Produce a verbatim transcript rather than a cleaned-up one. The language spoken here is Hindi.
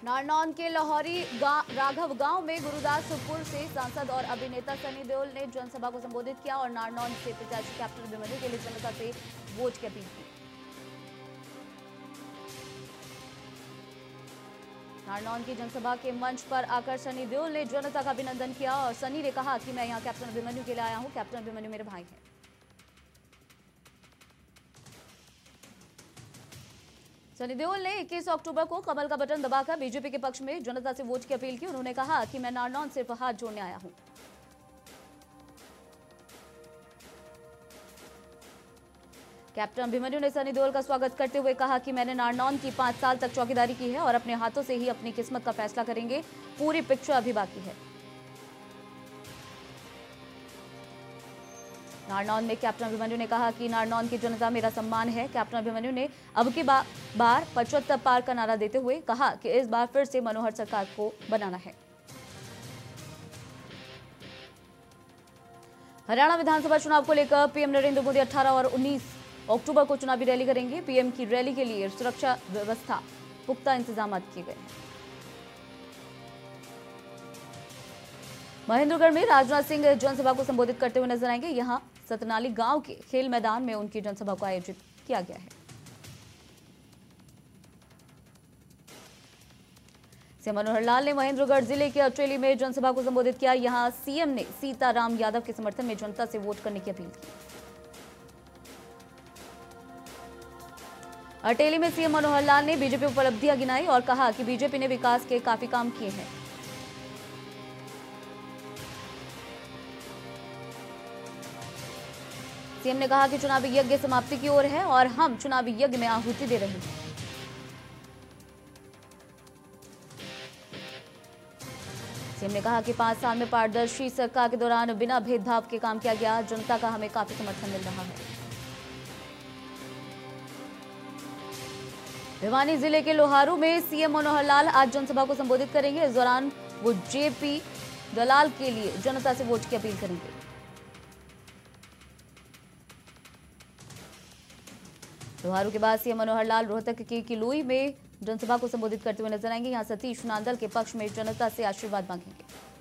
नारनौल के लाहौरी राघव गांव में गुरुदासपुर से सांसद और अभिनेता सनी देओल ने जनसभा को संबोधित किया और नारनौल से प्रत्याशी कैप्टन अभिमन्यु के लिए जनता से वोट की अपील की। नारनौल की जनसभा के मंच पर आकर सनी देओल ने जनता का अभिनंदन किया और सनी ने कहा कि मैं यहां कैप्टन अभिमन्यु के लिए आया हूं। कैप्टन अभिमन्यु मेरे भाई हैं। सनी देओल ने इक्कीस अक्टूबर को कमल का बटन दबाकर बीजेपी के पक्ष में जनता से वोट की अपील की। उन्होंने कहा कि मैं नारनौल सिर्फ हाथ जोड़ने आया हूं। कैप्टन अभिमन्यु ने सनी देओल का स्वागत करते हुए कहा कि मैंने नारनौल की पांच साल तक चौकीदारी की है और अपने हाथों से ही अपनी किस्मत का फैसला करेंगे। पूरी पिक्चर अभी बाकी है। नारनौल में कैप्टन अभिमन्यु ने कहा कि नारनौल की जनता मेरा सम्मान है। कैप्टन अभिमन्यु ने अब की बा, बार पचहत्तर पार का नारा देते हुए कहा कि इस बार फिर से मनोहर सरकार को बनाना है। हरियाणा विधानसभा चुनाव को लेकर पीएम नरेंद्र मोदी अठारह और उन्नीस अक्टूबर को चुनावी रैली करेंगे। पीएम की रैली के लिए सुरक्षा व्यवस्था पुख्ता इंतजाम किए गए हैं। महेंद्रगढ़ में राजनाथ सिंह जनसभा को संबोधित करते हुए नजर आएंगे। यहां सतनाली गांव के खेल मैदान में उनकी जनसभा को आयोजित किया गया है। सीएम मनोहर लाल ने महेंद्रगढ़ जिले के अट्रेली में जनसभा को संबोधित किया। यहां सीएम ने सीताराम यादव के समर्थन में जनता से वोट करने की अपील की। अटेली में सीएम मनोहर लाल ने बीजेपी उपलब्धियां गिनाई और कहा कि बीजेपी ने विकास के काफी काम किए हैं। सीएम ने कहा कि चुनावी यज्ञ समाप्ति की ओर है और हम चुनावी यज्ञ में आहुति दे रहे हैं। सीएम ने कहा कि पांच साल में पारदर्शी सरकार के दौरान बिना भेदभाव के काम किया गया। जनता का हमें काफी समर्थन मिल रहा है। भिवानी जिले के लोहारू में सीएम मनोहर लाल आज जनसभा को संबोधित करेंगे। इस दौरान वो जेपी दलाल के लिए जनता से वोट की अपील करेंगे। लोहारू के बाद सीएम मनोहर लाल रोहतक के किलोई में जनसभा को संबोधित करते हुए नजर आएंगे। यहां सतीश नांदल के पक्ष में जनता से आशीर्वाद मांगेंगे।